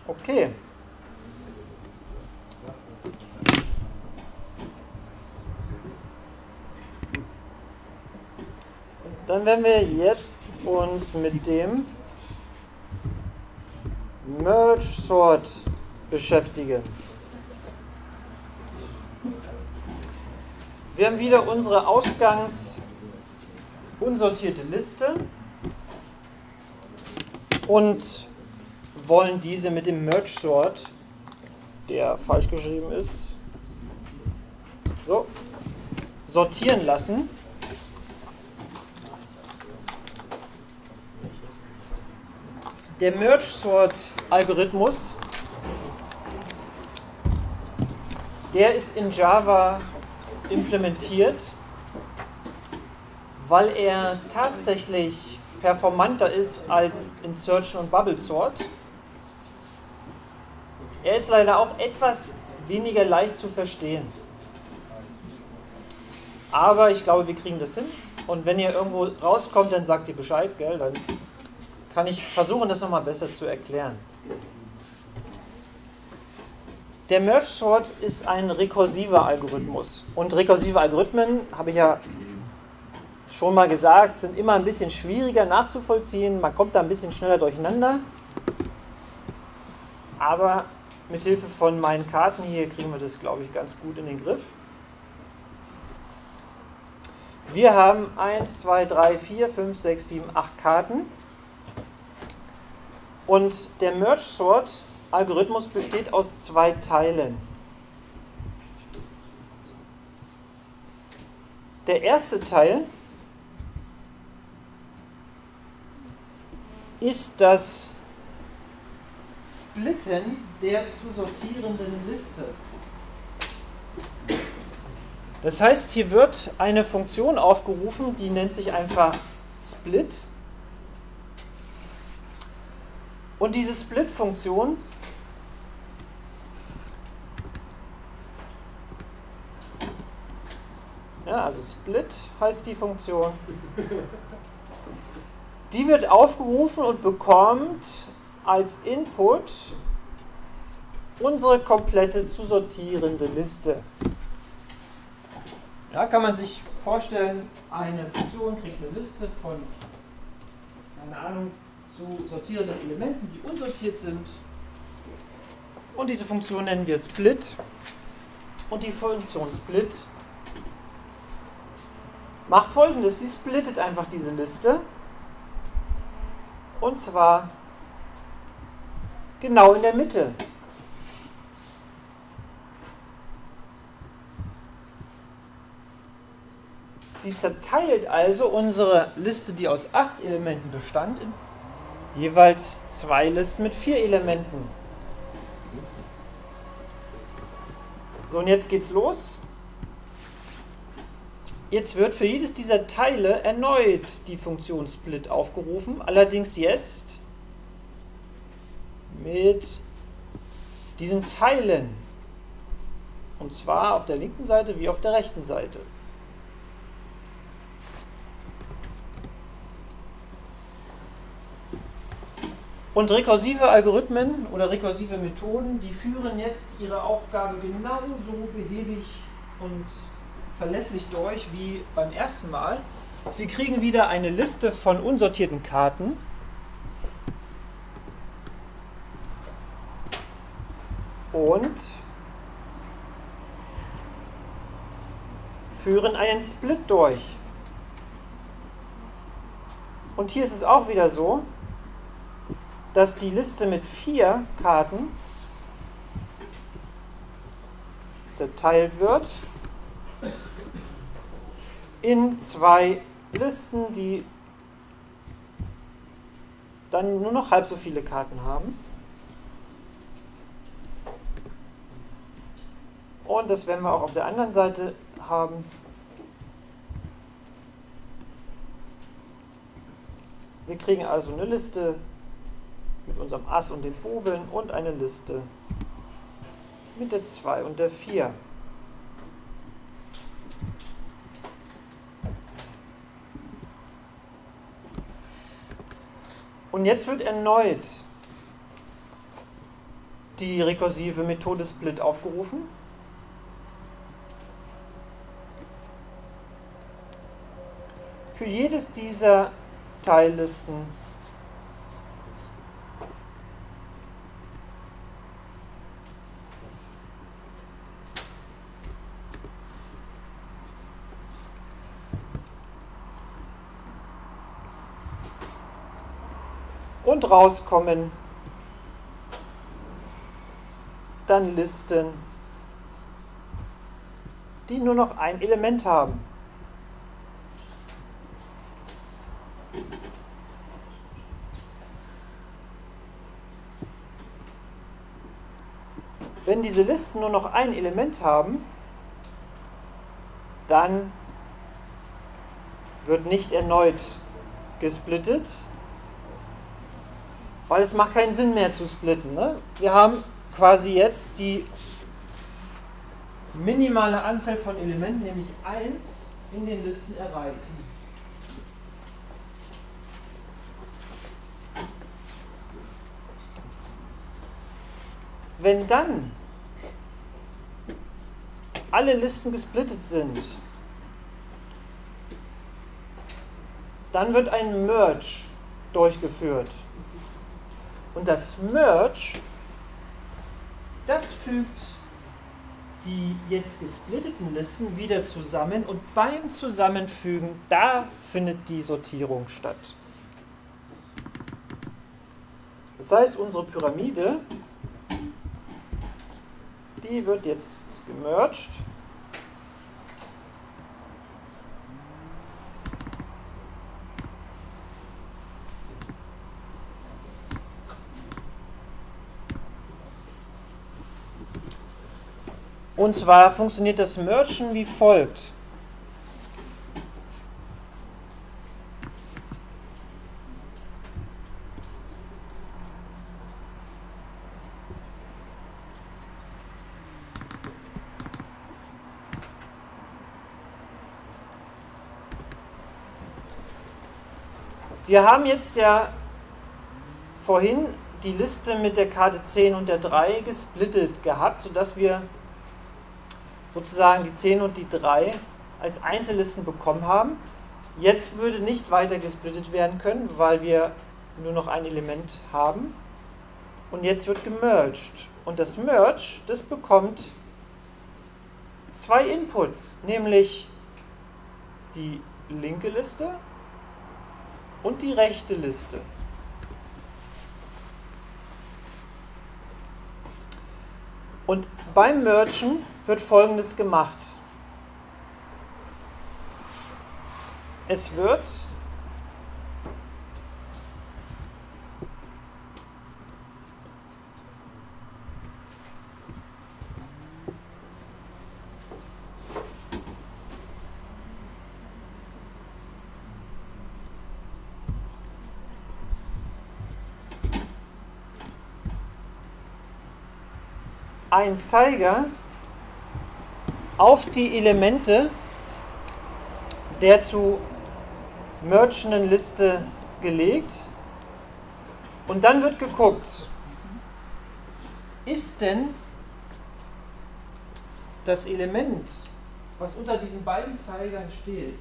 Okay. Dann werden wir jetzt uns mit dem Merge Sort beschäftigen. Wir haben wieder unsere unsortierte Liste und wollen diese mit dem Merge Sort, der falsch geschrieben ist, so, sortieren lassen. Der Merge Sort Algorithmus, der ist in Java implementiert, weil er tatsächlich performanter ist als Insertion und Bubble Sort. Er ist leider auch etwas weniger leicht zu verstehen. Aber ich glaube, wir kriegen das hin. Und wenn ihr irgendwo rauskommt, dann sagt ihr Bescheid, gell? Dann kann ich versuchen, das nochmal besser zu erklären. Der Merge Sort ist ein rekursiver Algorithmus. Und rekursive Algorithmen, habe ich ja schon mal gesagt, sind immer ein bisschen schwieriger nachzuvollziehen. Man kommt da ein bisschen schneller durcheinander. Aber mit Hilfe von meinen Karten hier kriegen wir das, glaube ich, ganz gut in den Griff. Wir haben 1, 2, 3, 4, 5, 6, 7, 8 Karten. Und der Merge Sort Algorithmus besteht aus 2 Teilen. Der erste Teil ist das Splitten der zu sortierenden Liste. Das heißt, hier wird eine Funktion aufgerufen, die nennt sich einfach Split. Und diese Split-Funktion also Split heißt die Funktion, die wird aufgerufen und bekommt als Input unsere komplette zu sortierende Liste. Da kann man sich vorstellen, eine Funktion kriegt eine Liste von, keine Ahnung, zu sortierenden Elementen, die unsortiert sind. Und diese Funktion nennen wir Split. Und die Funktion Split macht Folgendes: Sie splittet einfach diese Liste. Und zwar genau in der Mitte. Sie zerteilt also unsere Liste, die aus 8 Elementen bestand, in jeweils 2 Listen mit 4 Elementen. So, und jetzt geht's los. Jetzt wird für jedes dieser Teile erneut die Funktion Split aufgerufen, allerdings jetzt mit diesen Teilen. Und zwar auf der linken Seite wie auf der rechten Seite. Und rekursive Algorithmen oder rekursive Methoden, die führen jetzt ihre Aufgabe genauso behäbig und verlässlich durch wie beim ersten Mal. Sie kriegen wieder eine Liste von unsortierten Karten. Und führen einen Split durch. Und hier ist es auch wieder so, dass die Liste mit 4 Karten zerteilt wird in 2 Listen, die dann nur noch halb so viele Karten haben. Und das werden wir auch auf der anderen Seite haben. Wir kriegen also eine Liste mit unserem Ass und den Bubeln und eine Liste mit der 2 und der 4. Und jetzt wird erneut die rekursive Methode Split aufgerufen. Für jedes dieser Teillisten und rauskommen dann Listen, die nur noch ein Element haben. Wenn diese Listen nur noch ein Element haben, dann wird nicht erneut gesplittet, weil es macht keinen Sinn mehr zu splitten. Ne? Wir haben quasi jetzt die minimale Anzahl von Elementen, nämlich 1, in den Listen erreicht. Wenn dann alle Listen gesplittet sind, dann wird ein Merge durchgeführt. Und das Merge, das fügt die jetzt gesplitteten Listen wieder zusammen und beim Zusammenfügen, da findet die Sortierung statt. Das heißt, unsere Pyramide, die wird jetzt gemerged. Und zwar funktioniert das Mergen wie folgt. Wir haben jetzt ja vorhin die Liste mit der Karte 10 und der 3 gesplittet gehabt, sodass wir sozusagen die 10 und die 3 als Einzellisten bekommen haben. Jetzt würde nicht weiter gesplittet werden können, weil wir nur noch ein Element haben. Und jetzt wird gemerged. Und das Merge, das bekommt zwei Inputs, nämlich die linke Liste und die rechte Liste. Und beim Mergen wird Folgendes gemacht. Es wird ein Zeiger auf die Elemente der zu mergenden Liste gelegt und dann wird geguckt, ist denn das Element, was unter diesen beiden Zeigern steht,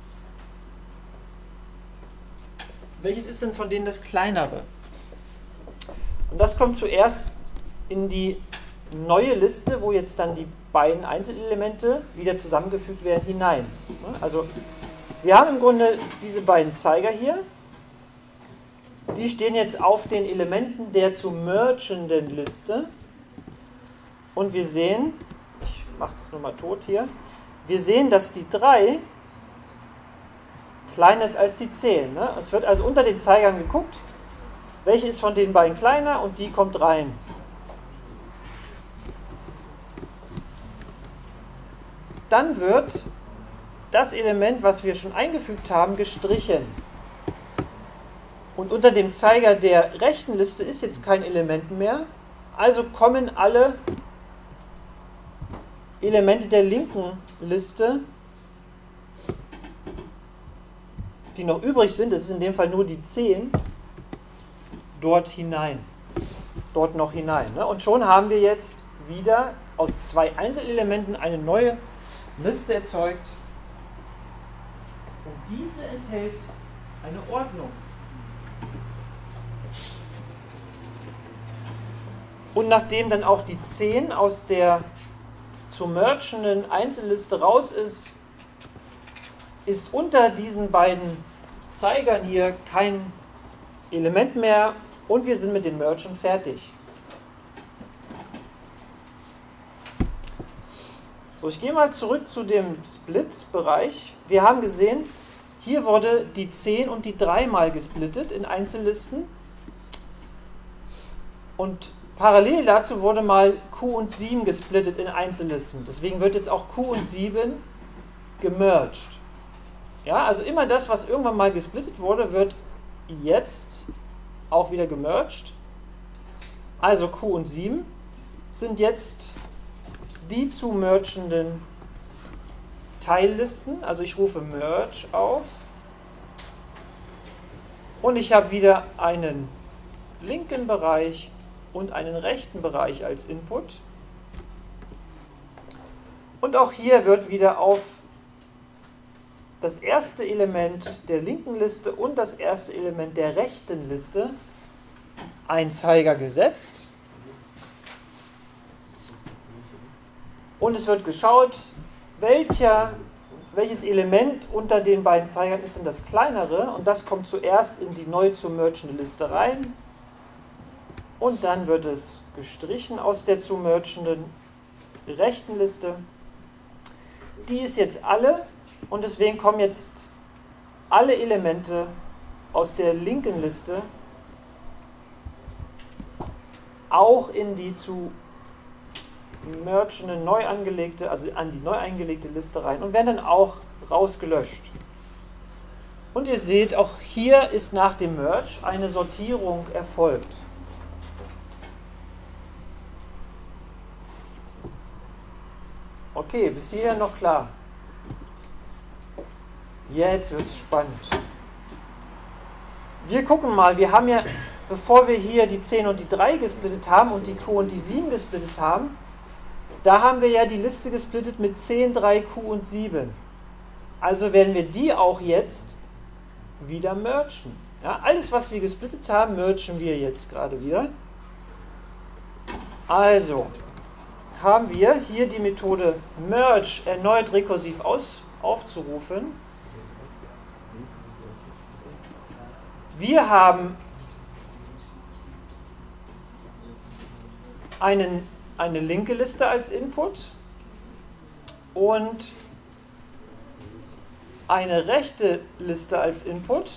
welches ist denn von denen das kleinere? Und das kommt zuerst in die neue Liste, wo jetzt dann die beiden Einzelelemente wieder zusammengefügt werden, hinein. Also wir haben im Grunde diese beiden Zeiger hier, die stehen jetzt auf den Elementen der zu mergenden Liste und wir sehen, ich mache das nochmal tot hier, wir sehen, dass die 3 kleiner ist als die 10. Ne? Es wird also unter den Zeigern geguckt, welche ist von den beiden kleiner und die kommt rein. Dann wird das Element, was wir schon eingefügt haben, gestrichen. Und unter dem Zeiger der rechten Liste ist jetzt kein Element mehr. Also kommen alle Elemente der linken Liste, die noch übrig sind, das ist in dem Fall nur die 10, dort hinein. dort noch hinein. Ne? Und schon haben wir jetzt wieder aus 2 Einzelelementen eine neue Liste erzeugt. Und diese enthält eine Ordnung. Und nachdem dann auch die 10 aus der zu merchenden Einzelliste raus ist, ist unter diesen beiden Zeigern hier kein Element mehr und wir sind mit den Merchen fertig. So, ich gehe mal zurück zu dem Split-Bereich. Wir haben gesehen, hier wurde die 10 und die 3 mal gesplittet in Einzellisten und parallel dazu wurde mal Q und 7 gesplittet in Einzellisten. Deswegen wird jetzt auch Q und 7 gemerged. Ja, also immer das, was irgendwann mal gesplittet wurde, wird jetzt auch wieder gemerged. Also Q und 7 sind jetzt die zu mergenden Teillisten. Also ich rufe Merge auf und ich habe wieder einen linken Bereich und einen rechten Bereich als Input. Und auch hier wird wieder auf das erste Element der linken Liste und das erste Element der rechten Liste ein Zeiger gesetzt. Und es wird geschaut, welches Element unter den beiden Zeigern ist denn das kleinere. Und das kommt zuerst in die neu zu mergende Liste rein. Und dann wird es gestrichen aus der zu mergenden rechten Liste. Die ist jetzt alle und deswegen kommen jetzt alle Elemente aus der linken Liste auch in die zu mergende neu angelegte, also an die neu eingelegte Liste rein und werden dann auch rausgelöscht. Und ihr seht, auch hier ist nach dem Merge eine Sortierung erfolgt. Okay, bis hierher noch klar. Jetzt wird es spannend. Wir gucken mal, wir haben ja, bevor wir hier die 10 und die 3 gesplittet haben und die Q und die 7 gesplittet haben, da haben wir ja die Liste gesplittet mit 10, 3, Q und 7. Also werden wir die auch jetzt wieder mergen. Ja, alles, was wir gesplittet haben, mergen wir jetzt gerade wieder. Also haben wir hier die Methode Merge erneut rekursiv aufzurufen. Wir haben eine linke Liste als Input und eine rechte Liste als Input.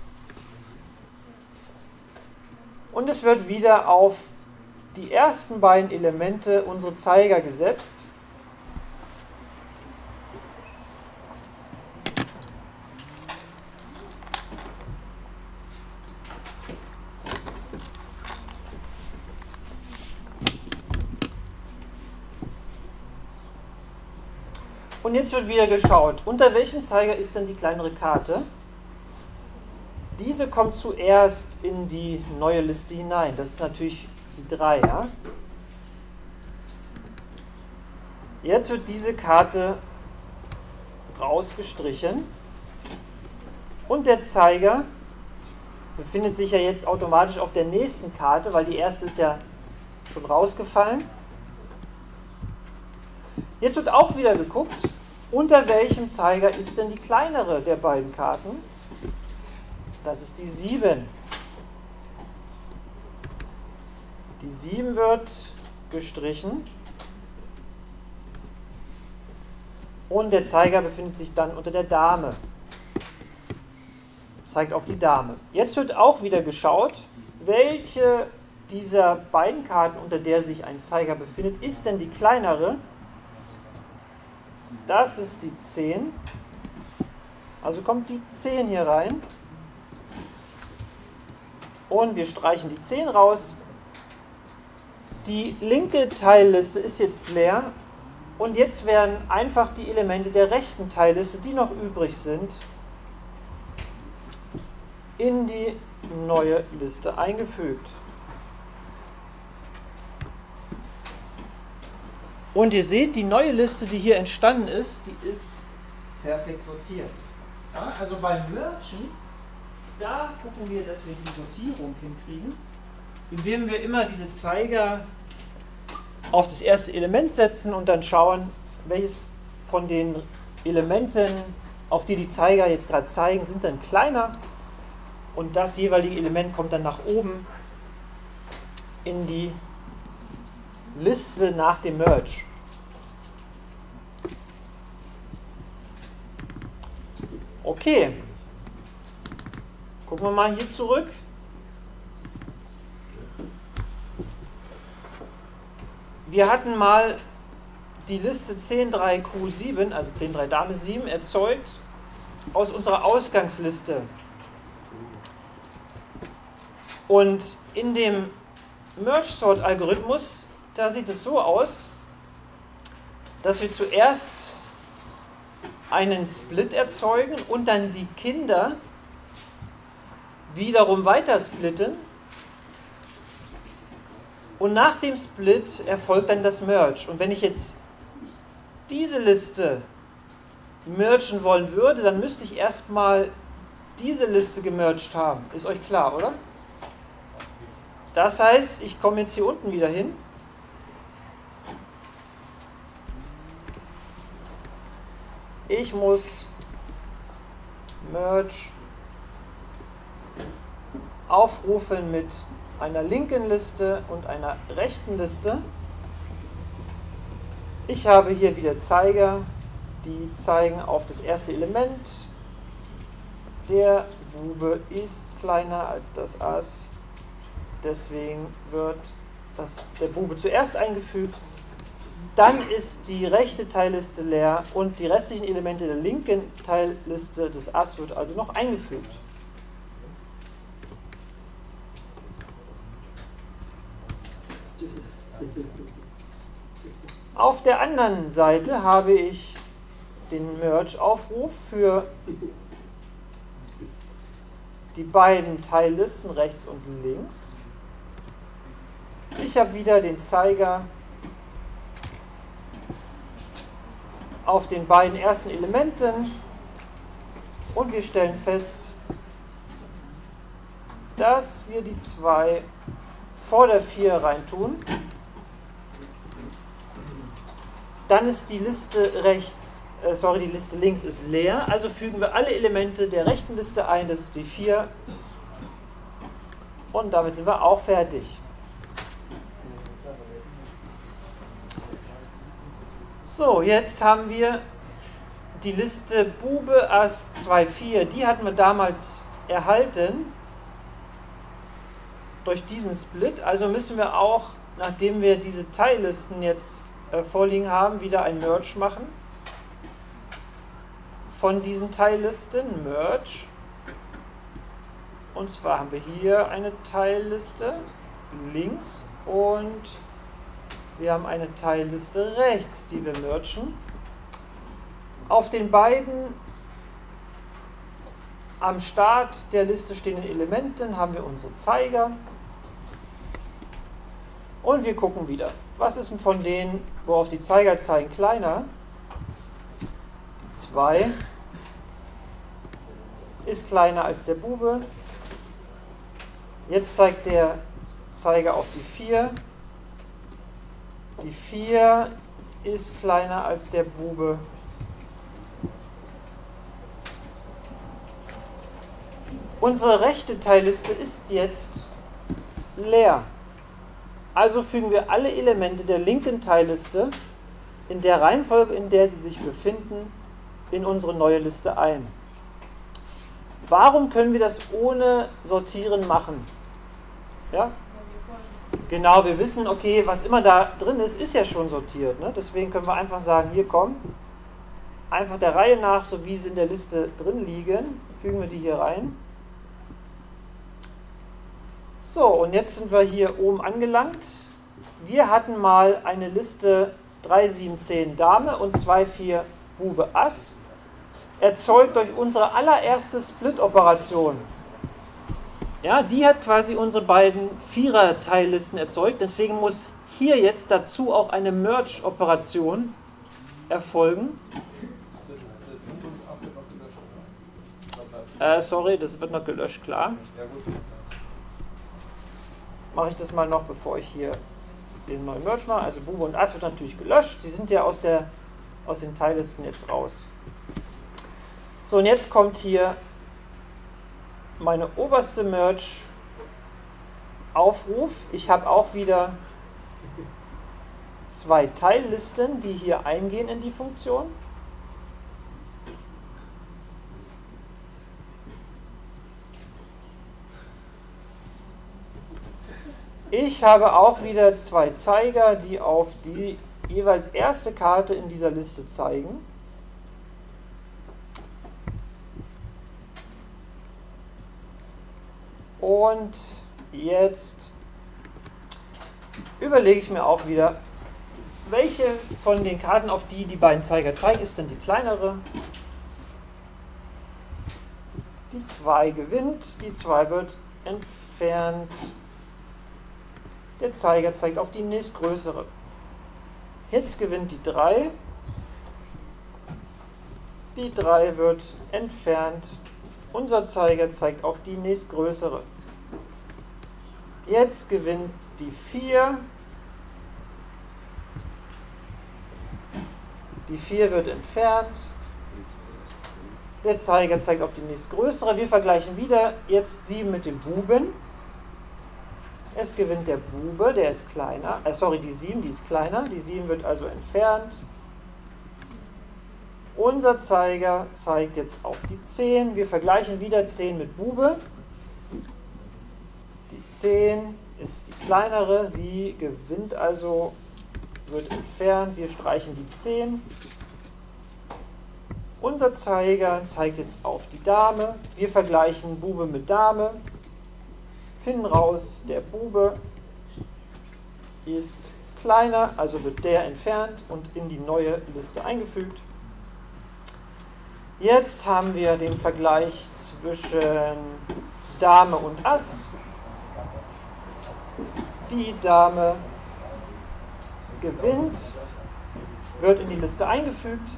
Und es wird wieder auf die ersten beiden Elemente unsere Zeiger gesetzt. Und jetzt wird wieder geschaut, unter welchem Zeiger ist denn die kleinere Karte? Diese kommt zuerst in die neue Liste hinein. Das ist natürlich die 3. Ja? Jetzt wird diese Karte rausgestrichen und der Zeiger befindet sich ja jetzt automatisch auf der nächsten Karte, weil die erste ist ja schon rausgefallen. Jetzt wird auch wieder geguckt, unter welchem Zeiger ist denn die kleinere der beiden Karten? Das ist die 7. Die 7 wird gestrichen und der Zeiger befindet sich dann unter der Dame. Zeigt auf die Dame. Jetzt wird auch wieder geschaut, welche dieser beiden Karten, unter der sich ein Zeiger befindet, ist denn die kleinere? Das ist die 10. Also kommt die 10 hier rein. Und wir streichen die 10 raus. Die linke Teilliste ist jetzt leer. Und jetzt werden einfach die Elemente der rechten Teilliste, die noch übrig sind, in die neue Liste eingefügt. Und ihr seht, die neue Liste, die hier entstanden ist, die ist perfekt sortiert. Ja, also beim Mergen, da gucken wir, dass wir die Sortierung hinkriegen, indem wir immer diese Zeiger auf das erste Element setzen und dann schauen, welches von den Elementen, auf die die Zeiger jetzt gerade zeigen, sind dann kleiner, und das jeweilige Element kommt dann nach oben in die Liste nach dem Merge. Okay, gucken wir mal hier zurück. Wir hatten mal die Liste 10,3Q7, also 10,3 Dame 7, erzeugt aus unserer Ausgangsliste. Und in dem Merge-Sort-Algorithmus, da sieht es so aus, dass wir zuerst einen Split erzeugen und dann die Kinder wiederum weiter splitten. Und nach dem Split erfolgt dann das Merge. Und wenn ich jetzt diese Liste mergen wollen würde, dann müsste ich erstmal diese Liste gemerged haben. Ist euch klar, oder? Das heißt, ich komme jetzt hier unten wieder hin. Ich muss Merge aufrufen mit einer linken Liste und einer rechten Liste. Ich habe hier wieder Zeiger, die zeigen auf das erste Element. Der Bube ist kleiner als das Ass, deswegen wird der Bube zuerst eingefügt. Dann ist die rechte Teilliste leer und die restlichen Elemente der linken Teilliste des Ass wird also noch eingefügt. Auf der anderen Seite habe ich den Merge-Aufruf für die beiden Teillisten rechts und links. Ich habe wieder den Zeiger auf den beiden ersten Elementen und wir stellen fest, dass wir die 2 vor der 4 reintun. Dann ist die Liste die Liste links ist leer, also fügen wir alle Elemente der rechten Liste ein, das ist die 4. Und damit sind wir auch fertig. So, jetzt haben wir die Liste Bube, Ass, 2, 4. Die hatten wir damals erhalten durch diesen Split. Also müssen wir auch, nachdem wir diese Teillisten jetzt vorliegen haben, wieder ein Merge machen. Von diesen Teillisten Merge. Und zwar haben wir hier eine Teilliste links und wir haben eine Teilliste rechts, die wir mergen. Auf den beiden am Start der Liste stehenden Elementen haben wir unsere Zeiger. Und wir gucken wieder. Was ist denn von denen, worauf die Zeiger zeigen, kleiner? 2 ist kleiner als der Bube. Jetzt zeigt der Zeiger auf die 4. Die 4 ist kleiner als der Bube. Unsere rechte Teilliste ist jetzt leer. Also fügen wir alle Elemente der linken Teilliste in der Reihenfolge, in der sie sich befinden, in unsere neue Liste ein. Warum können wir das ohne Sortieren machen? Ja? Genau, wir wissen, okay, was immer da drin ist, ist ja schon sortiert. Ne? Deswegen können wir einfach sagen, hier kommen, einfach der Reihe nach, so wie sie in der Liste drin liegen, fügen wir die hier rein. So, und jetzt sind wir hier oben angelangt. Wir hatten mal eine Liste 3, 7, 10 Dame und 2, 4 Bube Ass, erzeugt durch unsere allererste Split-Operation. Ja, die hat quasi unsere beiden Vierer-Teillisten erzeugt, deswegen muss hier jetzt dazu auch eine Merge-Operation erfolgen. Sorry, das wird noch gelöscht, klar. Mache ich das mal noch, bevor ich hier den neuen Merge mache. Also Bube und Ass wird natürlich gelöscht. Die sind ja aus den Teillisten jetzt raus. So, und jetzt kommt hier meine oberste Merge-Aufruf. Ich habe auch wieder 2 Teillisten, die hier eingehen in die Funktion. Ich habe auch wieder 2 Zeiger, die auf die jeweils erste Karte in dieser Liste zeigen. Und jetzt überlege ich mir auch wieder, welche von den Karten, auf die die beiden Zeiger zeigen, ist denn die kleinere? Die 2 gewinnt, die 2 wird entfernt. Der Zeiger zeigt auf die nächstgrößere. Jetzt gewinnt die 3. Die 3 wird entfernt. Unser Zeiger zeigt auf die nächstgrößere. Jetzt gewinnt die 4. Die 4 wird entfernt. Der Zeiger zeigt auf die nächstgrößere. Wir vergleichen wieder jetzt 7 mit dem Buben. Es gewinnt der Bube, der ist kleiner. Die 7, die ist kleiner. Die 7 wird also entfernt. Unser Zeiger zeigt jetzt auf die 10. Wir vergleichen wieder 10 mit Bube. Die 10 ist die kleinere. Sie gewinnt also, wird entfernt. Wir streichen die 10. Unser Zeiger zeigt jetzt auf die Dame. Wir vergleichen Bube mit Dame. Finden raus, der Bube ist kleiner, also wird der entfernt und in die neue Liste eingefügt. Jetzt haben wir den Vergleich zwischen Dame und Ass. Die Dame gewinnt, wird in die Liste eingefügt.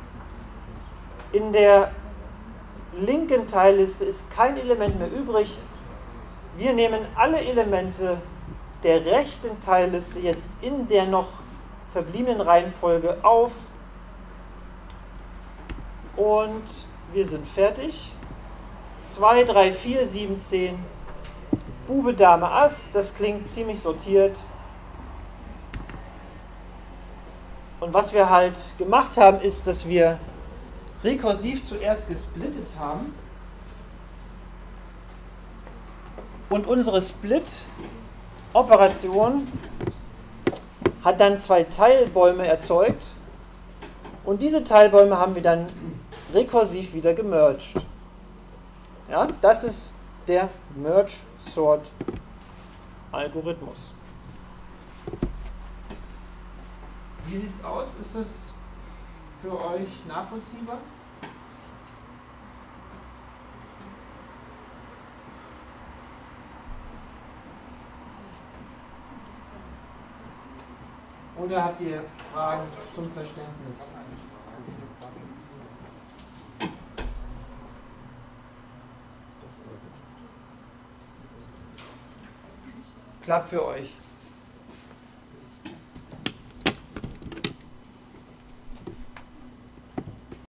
In der linken Teilliste ist kein Element mehr übrig. Wir nehmen alle Elemente der rechten Teilliste jetzt in der noch verbliebenen Reihenfolge auf und wir sind fertig. 2, 3, 4, 7, 10, Bube, Dame, Ass, das klingt ziemlich sortiert. Und was wir halt gemacht haben, ist, dass wir rekursiv zuerst gesplittet haben. Und unsere Split-Operation hat dann 2 Teilbäume erzeugt. Und diese Teilbäume haben wir dann rekursiv wieder gemerged. Ja, das ist der Merge-Sort-Algorithmus. Wie sieht es aus? Ist das für euch nachvollziehbar? Oder habt ihr Fragen zum Verständnis? Klappt für euch?